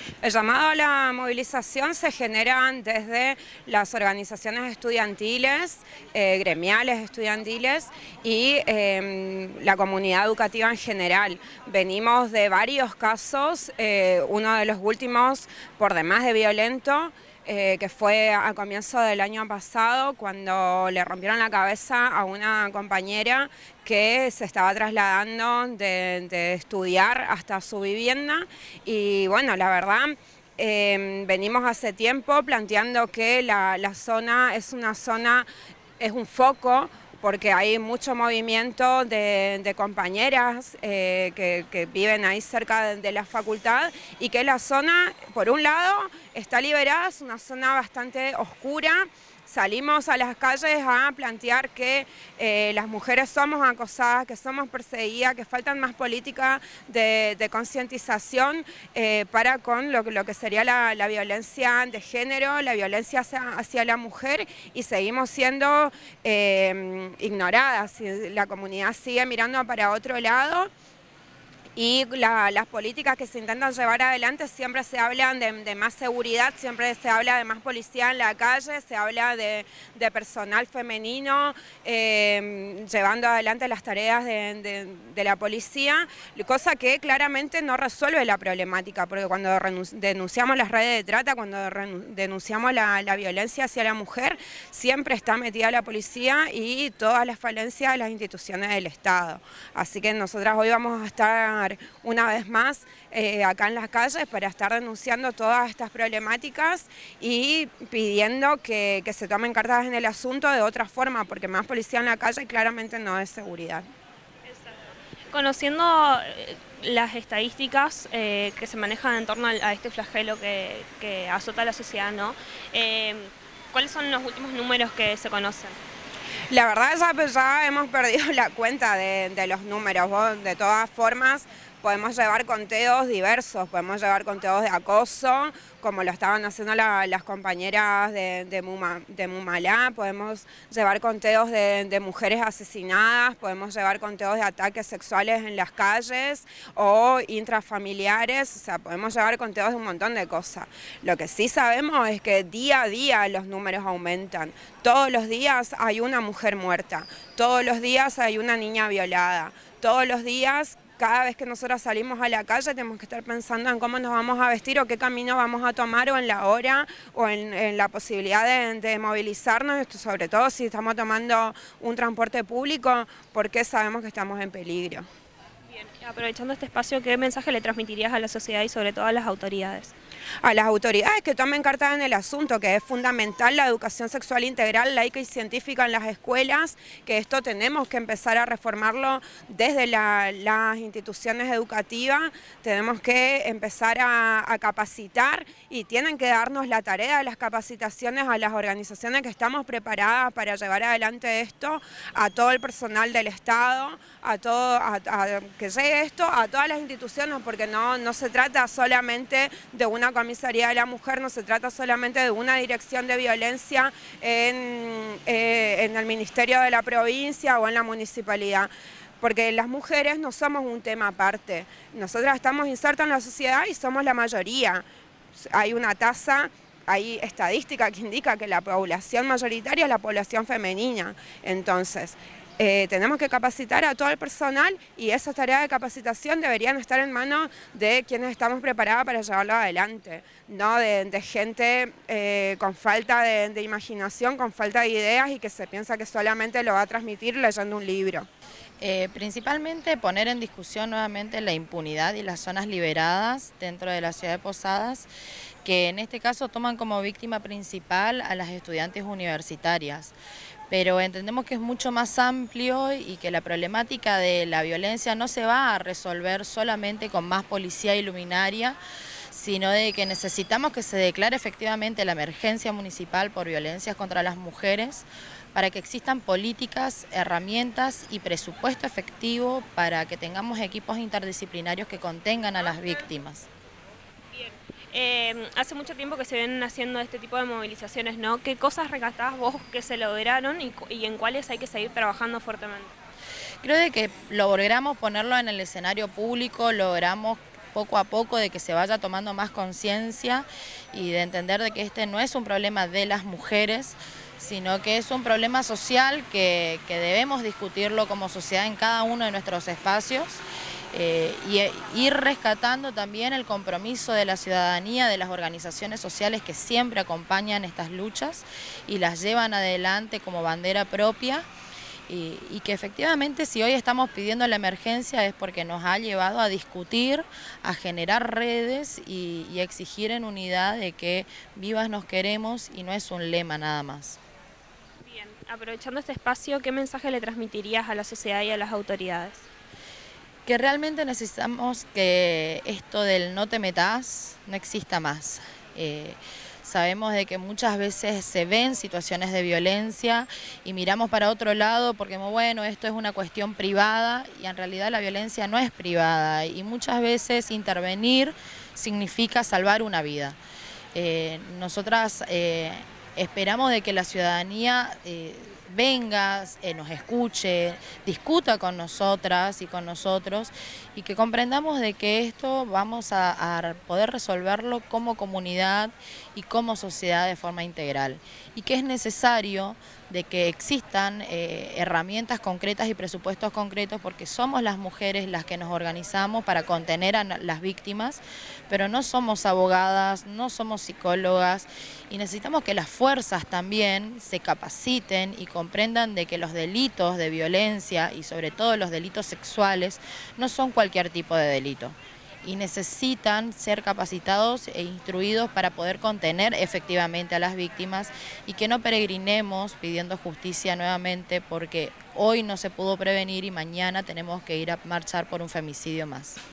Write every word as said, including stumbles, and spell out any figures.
El llamado a la movilización se genera desde las organizaciones estudiantiles, eh, gremiales estudiantiles y eh, la comunidad educativa en general. Venimos de varios casos, eh, uno de los últimos por demás de violento, Eh, que fue a comienzo del año pasado cuando le rompieron la cabeza a una compañera que se estaba trasladando de, de estudiar hasta su vivienda y bueno, la verdad eh, venimos hace tiempo planteando que la, la zona es una zona, es un foco porque hay mucho movimiento de, de compañeras eh, que, que viven ahí cerca de, de la facultad y que la zona, por un lado, está liberada, es una zona bastante oscura. Salimos a las calles a plantear que eh, las mujeres somos acosadas, que somos perseguidas, que faltan más políticas de, de concientización eh, para con lo, lo que sería la, la violencia de género, la violencia hacia, hacia la mujer y seguimos siendo eh, ignoradas. La comunidad sigue mirando para otro lado. Y la, las políticas que se intentan llevar adelante siempre se hablan de, de más seguridad, siempre se habla de más policía en la calle, se habla de, de personal femenino eh, llevando adelante las tareas de, de, de la policía, cosa que claramente no resuelve la problemática, porque cuando denunciamos las redes de trata, cuando denunciamos la, la violencia hacia la mujer, siempre está metida la policía y todas las falencias de las instituciones del Estado. Así que nosotras hoy vamos a estar una vez más eh, acá en las calles para estar denunciando todas estas problemáticas y pidiendo que, que se tomen cartas en el asunto de otra forma, porque más policía en la calle claramente no es seguridad. Conociendo las estadísticas eh, que se manejan en torno a este flagelo que, que azota a la sociedad, ¿no? Eh, ¿Cuáles son los últimos números que se conocen? La verdad ya, ya hemos perdido la cuenta de, de los números. ¿Vos? De todas formas podemos llevar conteos diversos, podemos llevar conteos de acoso, como lo estaban haciendo la, las compañeras de, de, Muma, de Mumalá, podemos llevar conteos de, de mujeres asesinadas, podemos llevar conteos de ataques sexuales en las calles o intrafamiliares, o sea, podemos llevar conteos de un montón de cosas. Lo que sí sabemos es que día a día los números aumentan, todos los días hay una mujer muerta, todos los días hay una niña violada, todos los días. Cada vez que nosotros salimos a la calle tenemos que estar pensando en cómo nos vamos a vestir o qué camino vamos a tomar o en la hora o en, en la posibilidad de, de movilizarnos, sobre todo si estamos tomando un transporte público, porque sabemos que estamos en peligro. Bien, aprovechando este espacio, ¿qué mensaje le transmitirías a la sociedad y sobre todo a las autoridades? A las autoridades que tomen cartas en el asunto, que es fundamental la educación sexual integral, laica y científica en las escuelas, que esto tenemos que empezar a reformarlo desde la, las instituciones educativas, tenemos que empezar a, a capacitar y tienen que darnos la tarea de las capacitaciones a las organizaciones que estamos preparadas para llevar adelante esto, a todo el personal del Estado, a todo, a, a, que llegue esto a todas las instituciones, porque no, no se trata solamente de una comisaría de la mujer, no se trata solamente de una dirección de violencia en, eh, en el Ministerio de la Provincia o en la Municipalidad, porque las mujeres no somos un tema aparte, nosotras estamos insertas en la sociedad y somos la mayoría. Hay una tasa, hay estadística que indica que la población mayoritaria es la población femenina, entonces Eh, tenemos que capacitar a todo el personal y esas tareas de capacitación deberían estar en manos de quienes estamos preparados para llevarlo adelante, no de, de gente eh, con falta de, de imaginación, con falta de ideas y que se piensa que solamente lo va a transmitir leyendo un libro. Eh, principalmente poner en discusión nuevamente la impunidad y las zonas liberadas dentro de la ciudad de Posadas, que en este caso toman como víctima principal a las estudiantes universitarias. Pero entendemos que es mucho más amplio y que la problemática de la violencia no se va a resolver solamente con más policía y luminaria, sino de que necesitamos que se declare efectivamente la emergencia municipal por violencias contra las mujeres, para que existan políticas, herramientas y presupuesto efectivo para que tengamos equipos interdisciplinarios que contengan a las víctimas. Eh, hace mucho tiempo que se vienen haciendo este tipo de movilizaciones, ¿no? ¿Qué cosas rescatás vos que se lograron y, y en cuáles hay que seguir trabajando fuertemente? Creo de que logramos ponerlo en el escenario público, logramos poco a poco de que se vaya tomando más conciencia y de entender de que este no es un problema de las mujeres, sino que es un problema social que, que debemos discutirlo como sociedad en cada uno de nuestros espacios. Eh, y e, ir rescatando también el compromiso de la ciudadanía, de las organizaciones sociales que siempre acompañan estas luchas y las llevan adelante como bandera propia, y, y que efectivamente si hoy estamos pidiendo la emergencia es porque nos ha llevado a discutir, a generar redes y, y exigir en unidad de que vivas nos queremos y no es un lema nada más. Bien, aprovechando este espacio, ¿qué mensaje le transmitirías a la sociedad y a las autoridades? Que realmente necesitamos que esto del no te metas no exista más. Eh, sabemos de que muchas veces se ven situaciones de violencia y miramos para otro lado porque, bueno, esto es una cuestión privada y en realidad la violencia no es privada y muchas veces intervenir significa salvar una vida. Eh, nosotras eh, esperamos de que la ciudadanía eh, venga, eh, nos escuche, discuta con nosotras y con nosotros y que comprendamos de que esto vamos a, a poder resolverlo como comunidad y como sociedad de forma integral y que es necesario de que existan eh, herramientas concretas y presupuestos concretos porque somos las mujeres las que nos organizamos para contener a las víctimas, pero no somos abogadas, no somos psicólogas y necesitamos que las fuerzas también se capaciten y comprendan de que los delitos de violencia y sobre todo los delitos sexuales no son cualquier tipo de delito y necesitan ser capacitados e instruidos para poder contener efectivamente a las víctimas y que no peregrinemos pidiendo justicia nuevamente porque hoy no se pudo prevenir y mañana tenemos que ir a marchar por un femicidio más.